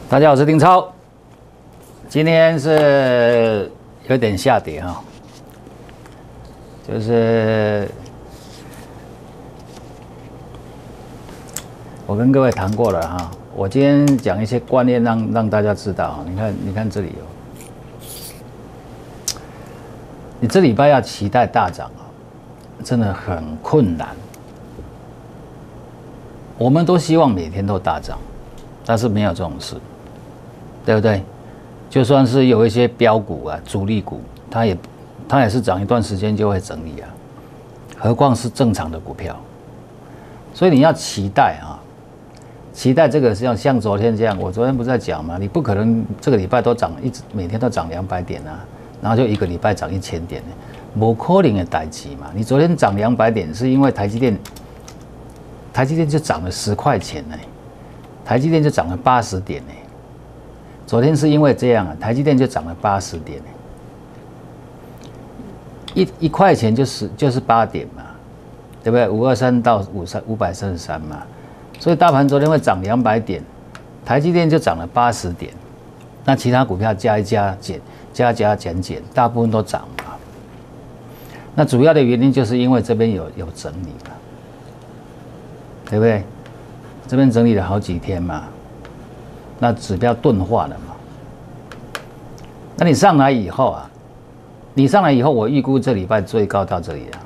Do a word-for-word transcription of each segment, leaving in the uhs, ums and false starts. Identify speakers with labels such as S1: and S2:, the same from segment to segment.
S1: 大家好，我是丁超。今天是有点下跌哈，就是我跟各位谈过了哈。我今天讲一些观念让让大家知道。你看，你看这里有，你这礼拜要期待大涨啊，真的很困难。我们都希望每天都大涨，但是没有这种事。对不对？就算是有一些标股啊、主力股，它也它也是涨一段时间就会整理啊，何况是正常的股票。所以你要期待啊，期待这个像像昨天这样，我昨天不是在讲吗？你不可能这个礼拜都涨一直每天都涨两百点啊，然后就一个礼拜涨一千点，没可能的代志嘛。你昨天涨两百点是因为台积电，台积电就涨了十块钱呢，台积电就涨了八十点呢。昨天是因为这样啊，台积电就涨了八十点，一一块钱就是就是八点嘛，对不对？五二三到五三五百三十三嘛，所以大盘昨天会涨两百点，台积电就涨了八十点，那其他股票加一加减加加减减，大部分都涨嘛。那主要的原因就是因为这边有有整理嘛，对不对？这边整理了好几天嘛。那指标钝化了嘛？那你上来以后啊，你上来以后，我预估这礼拜最高到这里了。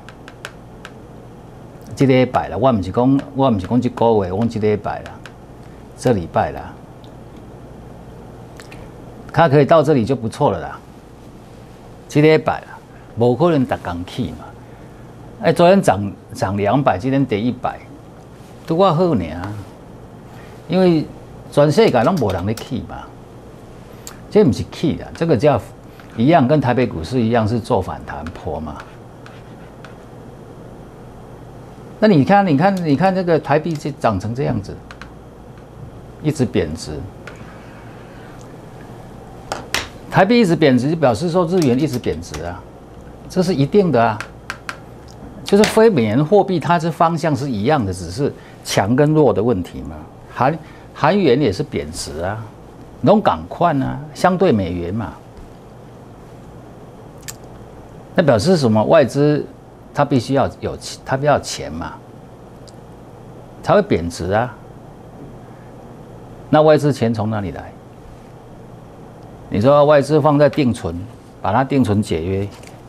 S1: 这礼拜了，我不是讲，我不是讲这个月，我这礼拜了，这礼拜了，它可以到这里就不错了啦。这礼拜了，不可能达刚起嘛。哎、欸，昨天涨涨两百，今天跌一百，都我好呢，因为。全世界拢无人咧起嘛，这不是起的，这个叫一样，跟台北股市一样是做反弹波嘛。那你看，你看，你看这个台币涨成这样子，一直贬值，台币一直贬值，就表示说日元一直贬值啊，这是一定的啊。就是非美元货币，它是方向是一样的，只是强跟弱的问题嘛。韩韩元也是贬值啊，拢赶快啊，相对美元嘛，那表示什么？外资它必须要有，它必须要钱嘛，才会贬值啊。那外资钱从哪里来？你说外资放在定存，把它定存解约，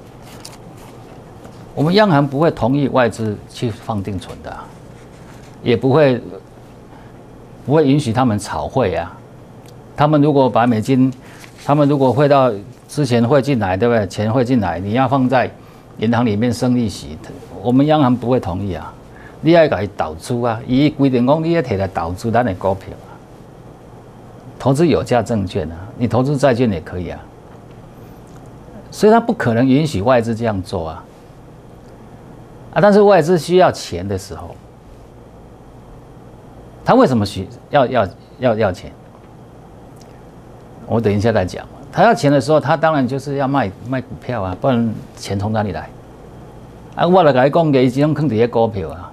S1: 我们央行不会同意外资去放定存的、啊，也不会。不会允许他们炒汇啊！他们如果把美金，他们如果汇到之前汇进来，对不对？钱汇进来，你要放在银行里面生利息，我们央行不会同意啊！你要给它投资啊，伊规定讲你要摕来投资咱的股票啊，投资有价证券啊，你投资债券也可以啊。所以他不可能允许外资这样做啊！啊，但是外资需要钱的时候。他为什么需要要要要钱？我等一下再讲。他要钱的时候，他当然就是要卖卖股票啊，不然钱从哪里来？啊，我来跟你讲，伊只种放伫个股票啊，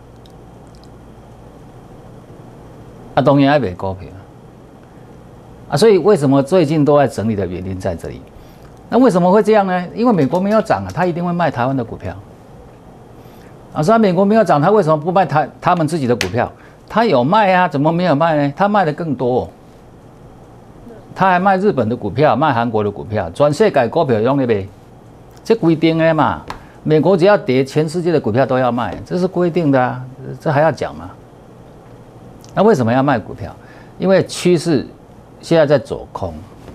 S1: 啊，当然要卖股票啊。所以为什么最近都在整理的原因在这里？那为什么会这样呢？因为美国没有涨啊，他一定会卖台湾的股票。啊，所以美国没有涨，他为什么不卖台他们自己的股票？他有卖啊，怎么没有卖呢？他卖的更多，他还卖日本的股票，卖韩国的股票，全世界股票用的呗，这规定的嘛。美国只要跌，全世界的股票都要卖，这是规定的啊，这还要讲吗？那为什么要卖股票？因为趋势现在在走空，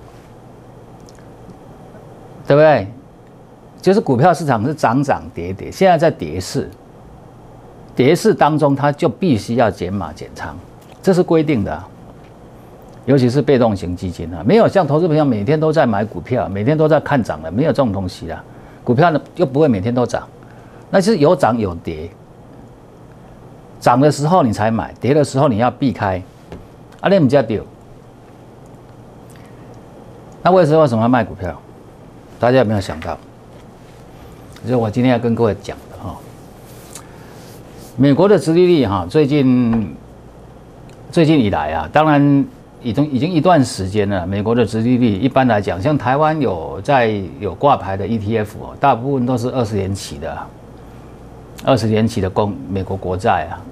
S1: 对不对？就是股票市场是涨涨跌跌，现在在跌势。跌势当中，它就必须要减码减仓，这是规定的、啊。尤其是被动型基金啊，没有像投资朋友每天都在买股票，每天都在看涨的，没有这种东西啦。股票呢又不会每天都涨，那是有涨有跌。涨的时候你才买，跌的时候你要避开。啊，你唔知道？那为什么为什么要卖股票？大家有没有想到？就是我今天要跟各位讲的哈。美国的殖利率哈，最近最近以来啊，当然已经已经一段时间了，美国的殖利率一般来讲，像台湾有在有挂牌的 E T F 哦，大部分都是二十年期的，二十年期的公美国国债啊，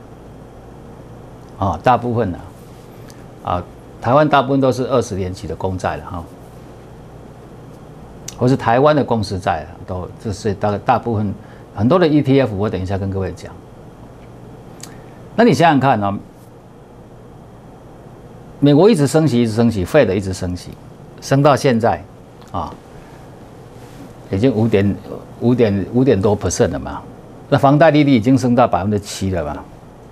S1: 啊、哦，大部分啊，啊，台湾大部分都是二十年期的公债了哈、哦，或是台湾的公司债啊，都这是大概大部分很多的 E T F， 我等一下跟各位讲。那你想想看哦，美国一直升息，一直升息，Fed一直升息，升到现在啊，已经五点五点五点多 percent 了嘛。那房贷利率已经升到百分之七了嘛。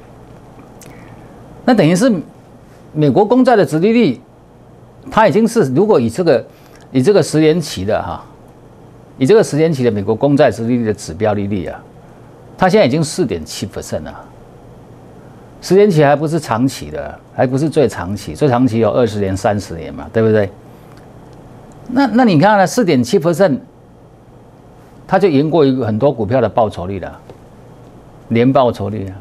S1: 那等于是美国公债的殖利率，它已经是如果以这个以这个十年期的哈，以这个十年期的美国公债殖利率的指标利率啊，它现在已经四点七 percent 了。十年期还不是长期的，还不是最长期，最长期有二十年、三十年嘛，对不对？那那你看呢，四点七 percent， 它就赢过一个很多股票的报酬率了，年报酬率啊，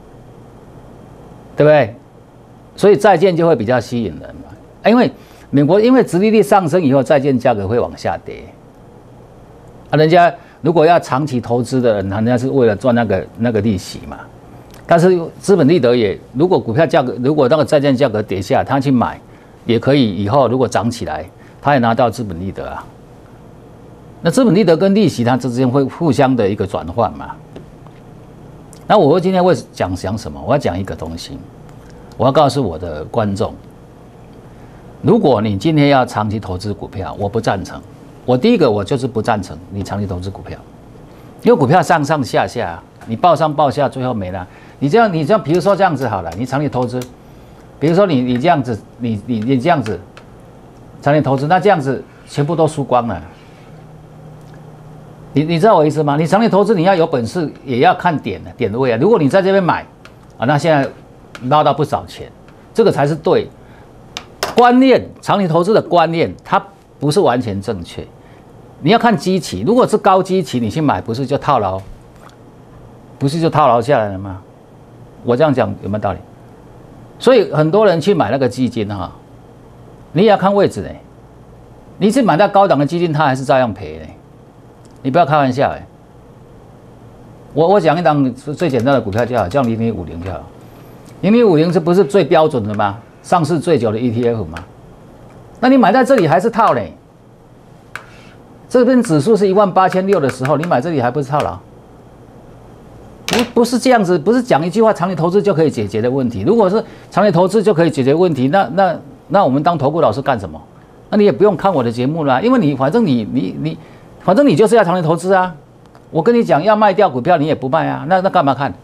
S1: 对不对？所以债券就会比较吸引人嘛，因为美国因为殖利率上升以后，债券价格会往下跌，啊，人家如果要长期投资的人，人家是为了赚那个那个利息嘛。但是资本利得也，如果股票价格，如果那个债券价格跌下，他去买，也可以以后如果涨起来，他也拿到资本利得啊。那资本利得跟利息它之间会互相的一个转换嘛。那我今天会讲讲什么？我要讲一个东西，我要告诉我的观众，如果你今天要长期投资股票，我不赞成。我第一个我就是不赞成你长期投资股票，因为股票上上下下，你报上报下，最后没了。你这样，你这样，比如说这样子好了，你长期投资，比如说你你这样子，你你你这样子，长期投资，那这样子全部都输光了。你你知道我意思吗？你长期投资，你要有本事，也要看点的点位啊。如果你在这边买啊，那现在捞到不少钱，这个才是对。观念，长期投资的观念，它不是完全正确。你要看基期，如果是高基期，你去买，不是就套牢，不是就套牢下来了吗？我这样讲有没有道理？所以很多人去买那个基金哈，你也要看位置哎。你是买到高档的基金，它还是照样赔哎。你不要开玩笑哎。我我讲一档最简单的股票就好，叫零零五零就好。零零五零这不是最标准的吗？上市最久的 E T F 吗？那你买在这里还是套嘞？这边指数是一万八千六的时候，你买这里还不是套牢？不不是这样子，不是讲一句话，长期投资就可以解决的问题。如果是长期投资就可以解决问题，那那那我们当投顾老师干什么？那你也不用看我的节目啦，因为你反正你你你，反正你就是要长期投资啊。我跟你讲要卖掉股票，你也不卖啊，那那干嘛看？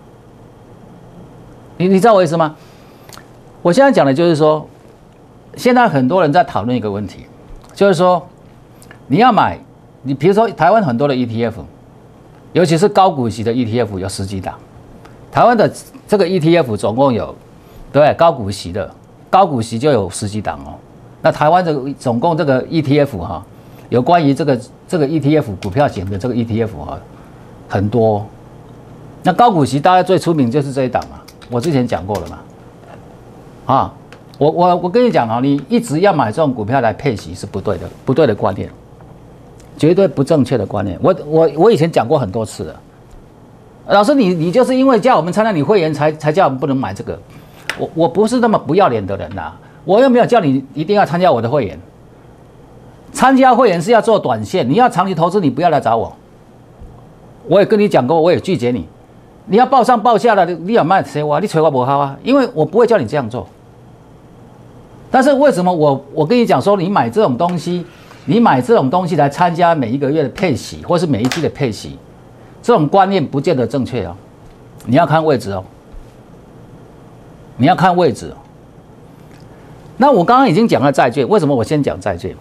S1: 你你知道我意思吗？我现在讲的就是说，现在很多人在讨论一个问题，就是说你要买，你比如说台湾很多的 E T F。尤其是高股息的 E T F 有十几档，台湾的这个 E T F 总共有，对不对？高股息的高股息就有十几档哦。那台湾这个总共这个 E T F 哈，有关于这个这个 E T F 股票型的这个 E T F 哈，很多。那高股息大概最出名就是这一档嘛，我之前讲过了嘛。啊，我我我跟你讲啊，你一直要买这种股票来配息是不对的，不对的观念。绝对不正确的观念，我我我以前讲过很多次了。老师你，你你就是因为叫我们参加你会员才才叫我们不能买这个，我我不是那么不要脸的人呐、啊，我又没有叫你一定要参加我的会员。参加会员是要做短线，你要长期投资，你不要来找我。我也跟你讲过，我也拒绝你。你要报上报下的，你要卖谁我，你催我不好啊，因为我不会叫你这样做。但是为什么我我跟你讲说，你买这种东西？你买这种东西来参加每一个月的配息，或是每一季的配息，这种观念不见得正确哦。你要看位置哦，你要看位置哦。那我刚刚已经讲了债券，为什么我先讲债券？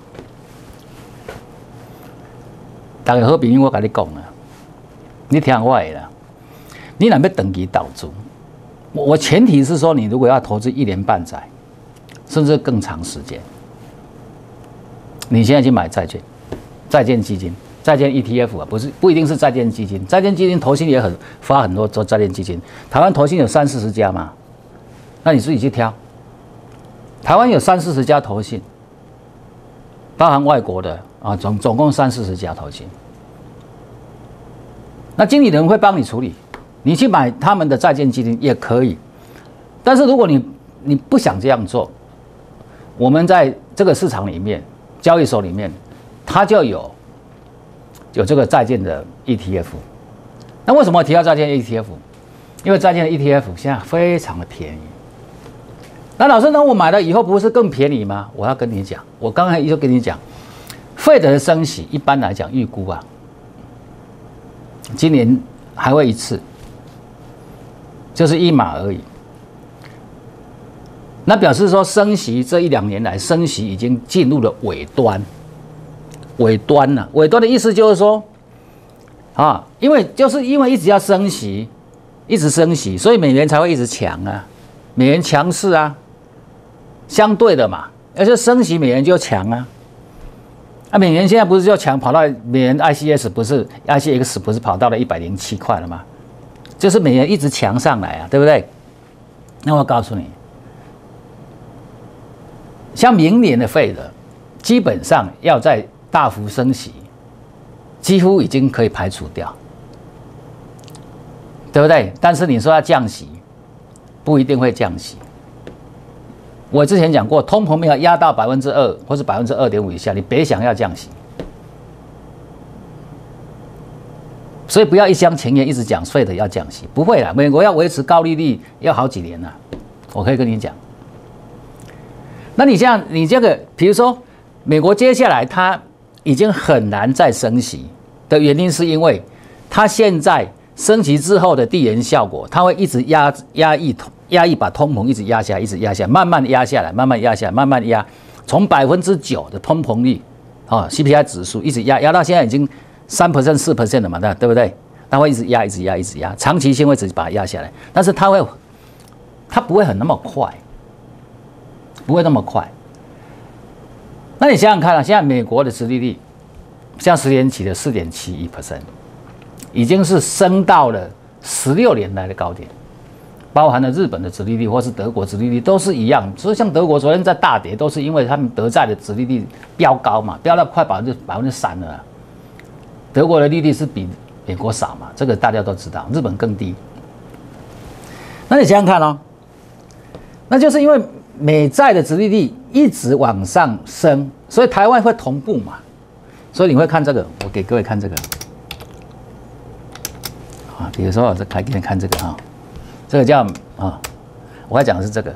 S1: 大家好朋友，我跟你讲啊，你听我的啦。你若要长期投资，我前提是说，你如果要投资一年半载，甚至更长时间。你现在去买债券、债券基金、债券 E T F 啊，不是不一定是债券基金，债券基金投信也很发很多做债券基金，台湾投信有三四十家嘛，那你自己去挑， 台湾有三四十家投信，包含外国的啊，总总共三四十家投信。那经理人会帮你处理，你去买他们的债券基金也可以。但是如果你你不想这样做，我们在这个市场里面，交易所里面，它就有有这个债券的 E T F。那为什么提到债券 E T F？ 因为债券的 E T F 现在非常的便宜。那老师，那我买了以后不是更便宜吗？我要跟你讲，我刚才就跟你讲，Fed的升息一般来讲预估啊，今年还会一次，就是一码而已。那表示说，升息这一两年来，升息已经进入了尾端，尾端了。尾端的意思就是说，啊，因为就是因为一直要升息，一直升息，所以美元才会一直强啊，美元强势啊，相对的嘛，而且升息美元就强啊。啊，美元现在不是就强，跑到美元 I C S 不是 I C X 不是跑到了一百零七块了吗？就是美元一直强上来啊，对不对？那我告诉你。像明年的Fed基本上要在大幅升息，几乎已经可以排除掉，对不对？但是你说要降息，不一定会降息。我之前讲过，通膨没有压到百分之二或是百分之二点五以下，你别想要降息。所以不要一厢情愿一直讲Fed要降息，不会啦，美国要维持高利率要好几年了，我可以跟你讲。那你这样，你这个，比如说，美国接下来它已经很难再升息的原因，是因为它现在升息之后的递延效果，它会一直压压抑压抑把通膨一直压下来，一直压下来，慢慢压下来，慢慢压下来，慢慢压，从百分之九的通膨率啊 C P I 指数一直压压到现在已经三 percent 四 percent 了嘛，对不对？它会一直压，一直压，一直压，长期性会直接把它压下来，但是它会，它不会很那么快。不会那么快。那你想想看啊，现在美国的殖利率，像十年期的 百分之四点七一， 已经是升到了十六年来的高点，包含了日本的殖利率或是德国殖利率都是一样。所以像德国昨天在大跌，都是因为他们德债的殖利率飙高嘛，飙到快百分之百分之三了。德国的利率是比美国少嘛，这个大家都知道，日本更低。那你想想看哦，那就是因为美债的殖利率一直往上升，所以台湾会同步嘛。所以你会看这个，我给各位看这个啊，比如说我再开给你看这个啊，这个叫啊，我要讲的是这个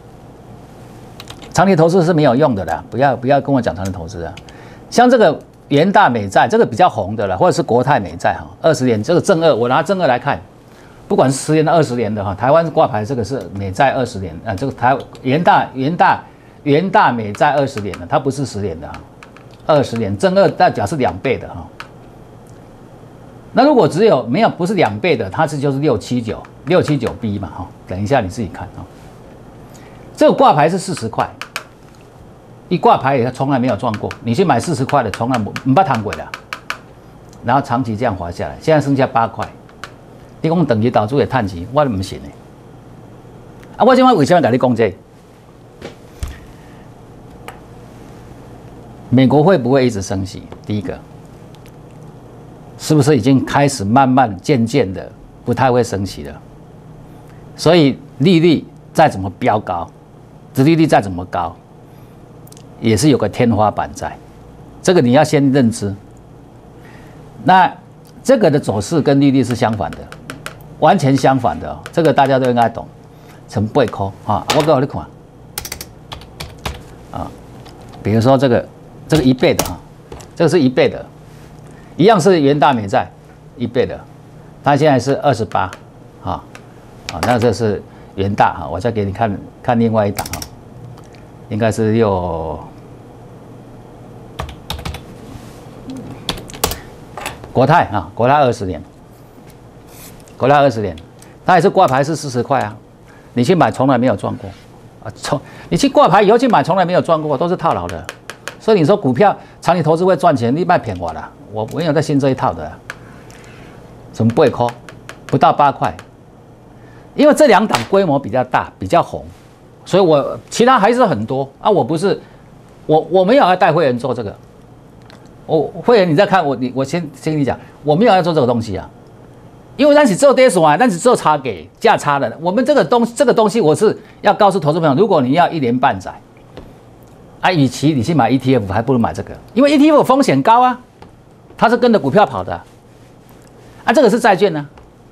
S1: 长期投资是没有用的啦，不要不要跟我讲长期投资啊。像这个元大美债，这个比较红的了，或者是国泰美债哈，二十年这个正二，我拿正二来看。不管是十年的、二十年的哈，台湾挂牌这个是美债二十年啊，这个台元大元大元大美债二十年的，它不是十年的哈，二十年正二代表是两倍的哈。那如果只有没有不是两倍的，它是就是六七九六七九 B 嘛哈，等一下你自己看啊。这个挂牌是四十块，一挂牌也从来没有赚过，你去买四十块的，从来没没谈过的，然后长期这样滑下来，现在剩下八块。你讲长期投资会赚钱，我唔信的。啊，我今晚为什么跟你讲这個？美国会不会一直升息？第一个，是不是已经开始慢慢渐渐的不太会升息了？所以利率再怎么飙高，殖利率再怎么高，也是有个天花板在。这个你要先认知。那这个的走势跟利率是相反的。完全相反的、哦，这个大家都应该懂。成八块啊，我给你看啊，比如说这个这个一倍的啊，这个是一倍的，一样是元大美债一倍的，它现在是二十八啊啊，那这是元大哈、啊，我再给你看看另外一档啊，应该是六国泰啊，国泰二十年。国泰二十年，它也是挂牌是四十块啊，你去买从来没有赚过啊，从你去挂牌以后去买从来没有赚过，都是套牢的。所以你说股票长期投资会赚钱，你卖骗我了，我没有在信这一套的、啊。什么八块，不到八块，因为这两档规模比较大，比较红所以我其他还是很多啊，我不是我我没有要带会员做这个，我会员你再看我你我先先跟你讲，我没有要做这个东西啊。因为咱是做 D S 啊，咱是做差给价差的。我们这个东这个东西，我是要告诉投资朋友，如果你要一年半载，啊，与其你去买 E T F， 还不如买这个，因为 E T F 风险高啊，它是跟着股票跑的，啊，这个是债券呢、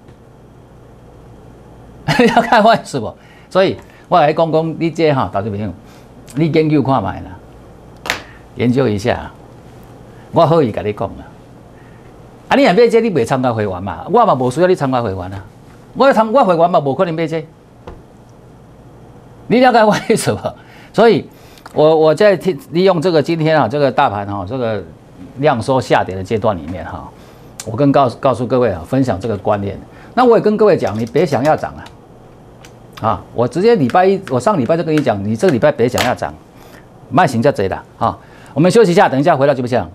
S1: 啊，要看坏是不？所以我来讲讲你这哈，投资朋友，你研究看卖啦，研究一下，我可以跟你讲啦。啊！你若买这，你袂参加会员嘛？我嘛无需要你参加会员啊！我参我会员嘛，无可能买这。你了解我意思不？所以，我我在利用这个今天啊，这个大盘哈，这个量缩下跌的阶段里面哈，我跟告告诉各位啊，分享这个观念。那我也跟各位讲，你别想要涨啊！啊，我直接礼拜一，我上礼拜就跟你讲，你这个礼拜别想要涨，卖行就贼了啊！我们休息一下，等一下回到节目现场。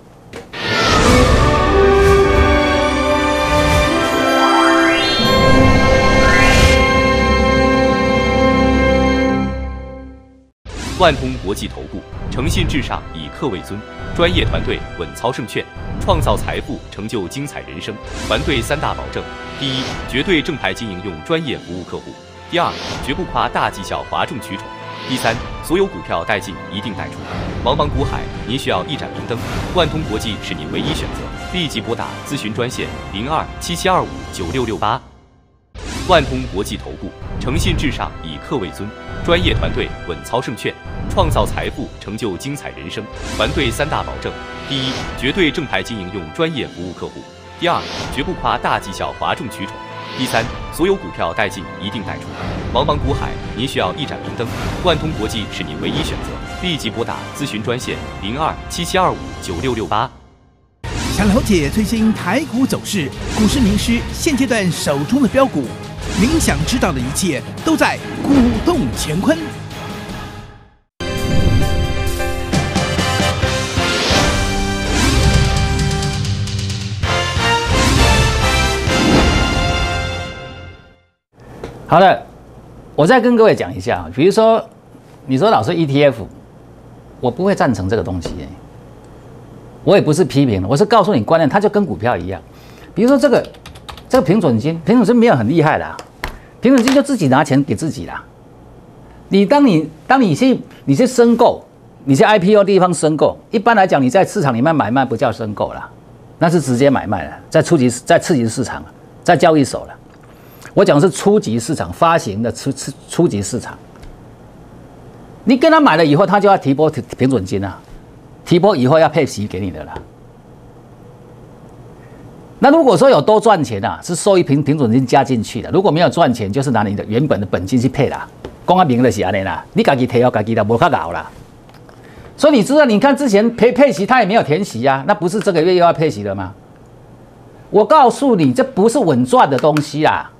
S2: 万通国际投顾，诚信至上，以客为尊，专业团队稳操胜券，创造财富，成就精彩人生。团队三大保证：第一，绝对正牌经营，用专业服务客户；第二，绝不夸大绩效，哗众取宠；第三，所有股票带进，一定带出。茫茫股海，您需要一盏明灯，万通国际是您唯一选择。立即拨打咨询专线零二七七二五九六六八。万通国际投顾，诚信至上，以客为尊，专业团队稳操胜券，创造财富，成就精彩人生。团队三大保证：第一，绝对正牌经营，用专业服务客户；第二，绝不夸大绩效，哗众取宠；第三，所有股票带进，一定带出。茫茫股海，您需要一盏明灯，万通国际是您唯一选择。立即拨打咨询专线零二七七二五九六六八。
S3: 想了解最新台股走势，股市名师现阶段手中的标股，您想知道的一切都在股动乾坤。
S1: 好的，我再跟各位讲一下，比如说，你说老师 E T F， 我不会赞成这个东西、欸，我也不是批评，我是告诉你观念，它就跟股票一样。比如说这个这个平准金，平准金没有很厉害啦，平准金就自己拿钱给自己啦。你当你当你去你去申购，你去 I P O 地方申购，一般来讲你在市场里面买卖不叫申购啦，那是直接买卖了，在初级在次级市场，在交易所了。我讲的是初级市场发行的初初初级市场，你跟他买了以后，他就要提拨平准金啊，提拨以后要配息给你的啦。那如果说有多赚钱啊，是收益平平准金加进去的；如果没有赚钱，就是拿你的原本的本金去配啦。讲啊明的是安尼啦，你自己提要自己啦，无较搞啦。所以你知道，你看之前配配息，他也没有填息啊，那不是这个月又要配息了吗？我告诉你，这不是稳赚的东西啦。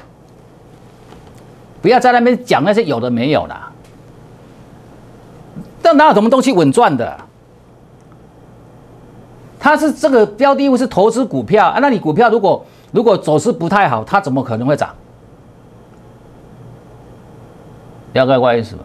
S1: 不要在那边讲那些有的没有啦，但哪有什么东西稳赚的？它是这个标的物是投资股票啊，那你股票如果如果走势不太好，它怎么可能会涨？了解我意思吗？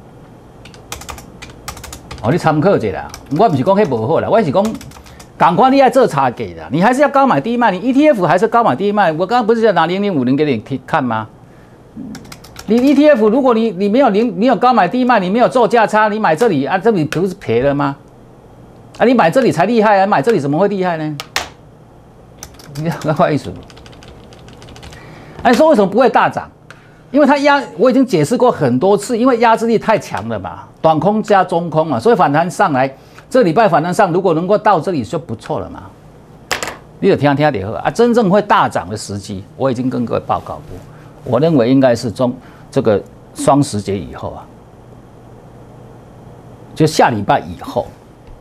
S1: 哦，你参考一下啦，我不是讲迄无好啦，我是讲，赶快你要做差价的，你还是要高买低卖，你 E T F 还是高买低卖？我刚刚不是在拿零零五零给你看吗？你 E T F 如果你你没有零，你有高买低卖，你没有做价差，你买这里啊，这里不是赔了吗？啊，你买这里才厉害啊，买这里怎么会厉害呢？你不好意思。哎，说为什么不会大涨？因为它压，我已经解释过很多次，因为压制力太强了嘛，短空加中空嘛，所以反弹上来，这礼拜反弹上，如果能够到这里就不错了嘛。你有听听点喝啊，真正会大涨的时机，我已经跟各位报告过，我认为应该是中。这个双十节以后啊，就下礼拜以后，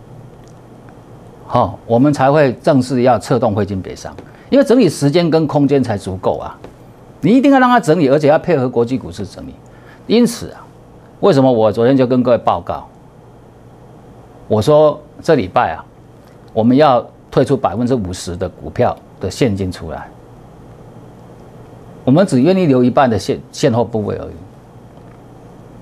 S1: 好、哦，我们才会正式要策动汇金北上，因为整理时间跟空间才足够啊。你一定要让它整理，而且要配合国际股市整理。因此啊，为什么我昨天就跟各位报告，我说这礼拜啊，我们要退出百分之五十的股票的现金出来。我们只愿意留一半的现现货部位而已。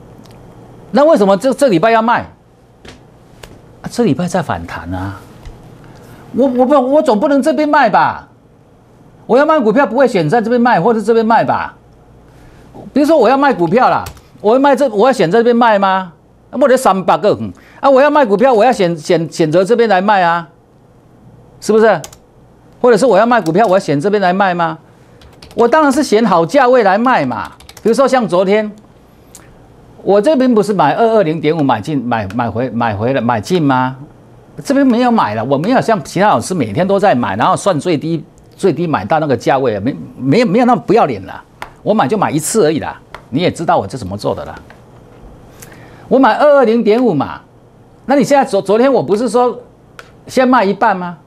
S1: 那为什么这这礼拜要卖？啊、这礼拜在反弹啊！我我不我总不能这边卖吧？我要卖股票不会选在这边卖，或者这边卖吧？比如说我要卖股票啦，我要卖这我要选这边卖吗？我得三百个啊！我要卖股票，我要选选选择这边来卖啊，是不是？或者是我要卖股票，我要选这边来卖吗？我当然是选好价位来卖嘛。比如说像昨天，我这边不是买二二零点五买进买买回买回来买进吗？这边没有买了，我没有像其他老师每天都在买，然后算最低最低买到那个价位，没没有没有那么不要脸了。我买就买一次而已啦，你也知道我是怎么做的啦。我买二二零点五嘛，那你现在昨昨天我不是说先卖一半吗？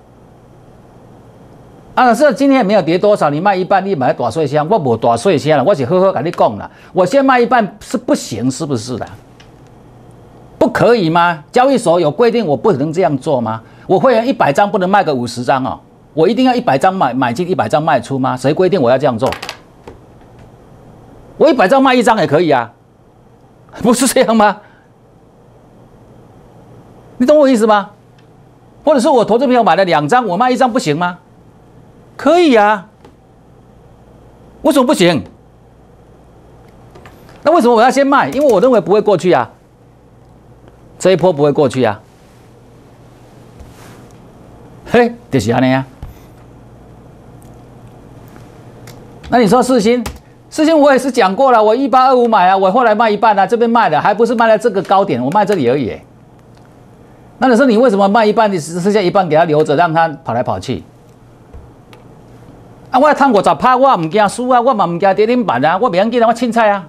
S1: 啊，是今天也没有跌多少，你卖一半，你买大碎箱，我无大碎箱了，我是好好跟你讲了，我先卖一半是不行，是不是的？不可以吗？交易所有规定，我不能这样做吗？我会员一百张不能卖个五十张哦，我一定要一百张买买进，一百张卖出吗？谁规定我要这样做？我一百张卖一张也可以啊。不是这样吗？你懂我意思吗？或者是我投资朋友买了两张，我卖一张不行吗？可以啊，为什么不行？那为什么我要先卖？因为我认为不会过去啊，这一波不会过去啊。嘿，就是这样啊。那你说世新？事情我也是讲过了，我一八二五买啊，我后来卖一半啊，这边卖的还不是卖在这个高点，我卖这里而已。那你说你为什么卖一半，你只剩下一半给他留着，让他跑来跑去？啊，我赚五十趴，我唔惊输啊，我嘛唔惊跌停板啊，我袂要紧啊，我凊彩啊。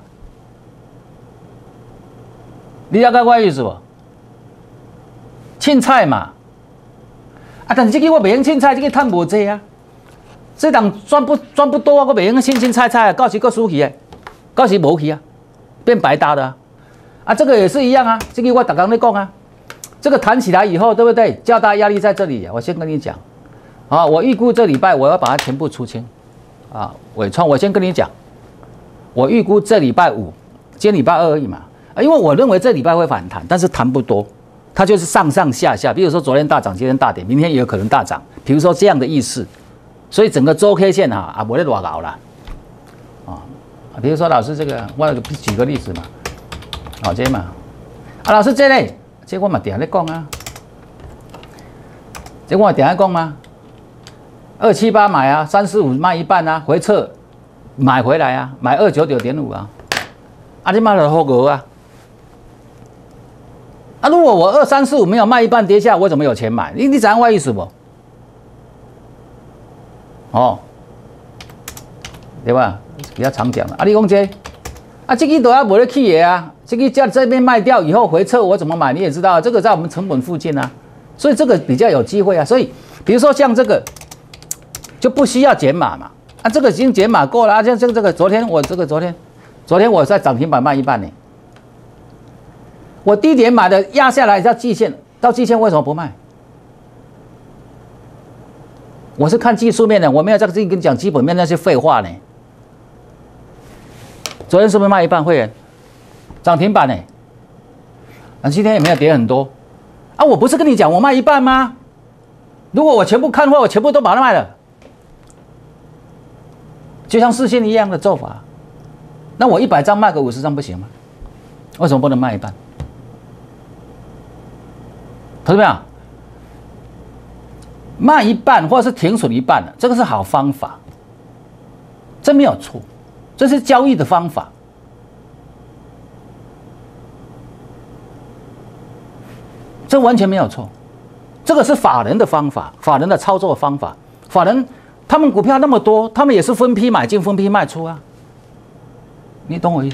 S1: 你了解我的意思不？凊彩嘛。啊，但是这个我袂用凊彩，这个赚无济啊。这档赚不赚不多啊，我袂用凊凊彩彩啊，到时佫输去诶，到时无去啊，变白搭的啊。啊，这个也是一样啊，这个我刚刚在讲啊，这个弹起来以后，对不对？较大压力在这里，我先跟你讲，啊，我预估这礼拜我要把它全部出清，啊，伟创，我先跟你讲，我预估这礼拜五，今天礼拜二而已嘛，啊，因为我认为这礼拜会反弹，但是弹不多，它就是上上下下，比如说昨天大涨，今天大跌，明天也有可能大涨，比如说这样的意思。所以整个周 K 线哈啊，不会乱搞啦，啊，比如说老师这个，我举个例子嘛，好、哦、这嘛，啊老师这类，这我嘛定在讲啊，这我定在讲吗？二七八买啊，三四五卖一半啊，回撤买回来啊，买二九九点五啊，啊你妈的好狗啊！啊如果我二三四五没有卖一半跌下，我怎么有钱买？你你知道我意思不？哦，对吧？比较常讲啊，你讲这，啊，这个都要没得去的啊，这个在这边卖掉以后回撤，我怎么买？你也知道，这个在我们成本附近啊，所以这个比较有机会啊。所以，比如说像这个，就不需要减码嘛，啊，这个已经减码过了啊。像像这个，昨天我这个昨天，昨天我在涨停板卖一半呢，我低点买的压下来到季线，到季线为什么不卖？我是看技术面的，我没有在这里跟你讲基本面那些废话呢。昨天是不是卖一半会员涨停板呢？啊，今天也没有跌很多啊。我不是跟你讲我卖一半吗？如果我全部看货，我全部都把它卖了，就像世新一样的做法。那我一百张卖个五十张不行吗？为什么不能卖一半？同志们啊，卖一半或者是停损一半的，这个是好方法，这没有错，这是交易的方法。这完全没有错，这个是法人的方法，法人的操作方法。法人他们股票那么多，他们也是分批买进、分批卖出啊。你懂我意思？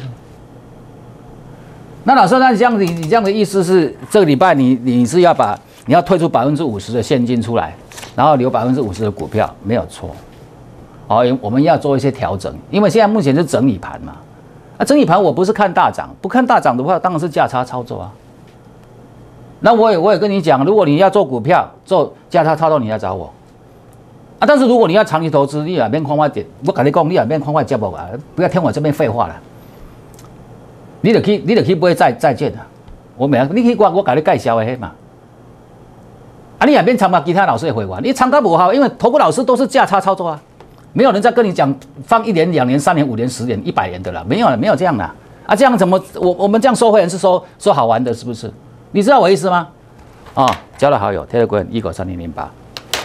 S1: 那老师，那你这样子，你这样的意思是，这个礼拜你你是要把你要退出百分之五十的现金出来，然后留百分之五十的股票，没有错。好，我们要做一些调整，因为现在目前是整理盘嘛。啊，整理盘我不是看大涨，不看大涨的话，当然是价差操作啊。那我也我也跟你讲，如果你要做股票做价差操作，你要找我啊。但是如果你要长期投资，你也免看我点，我跟你讲，你也免看我节目啊，不要听我这边废话了。 你就去，你就去买债债券啊！我每你去我我给你介绍的迄嘛。啊，你也免参加其他老师的会员，你参加不好，因为投顾老师都是价差操作啊，没有人在跟你讲放一年、两年、三年、五年、十年、一百年的啦，没有了，没有这样的啊！这样怎么我我们这样收会员是收收好玩的，是不是？你知道我意思吗？啊、哦，交了好友 ，Telegram 一九三零零八。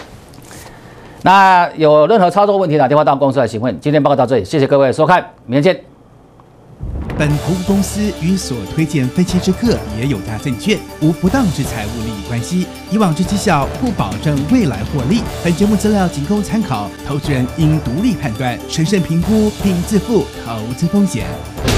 S1: 那有任何操作问题，打电话到公司来询问。今天报告到这里，谢谢各位的收看，明天见。
S3: 本投顾公司与所推荐分期之客也有大证券，无不当之财务利益关系。以往之绩效不保证未来获利。本节目资料仅供参考，投资人应独立判断、审慎评估并自负投资风险。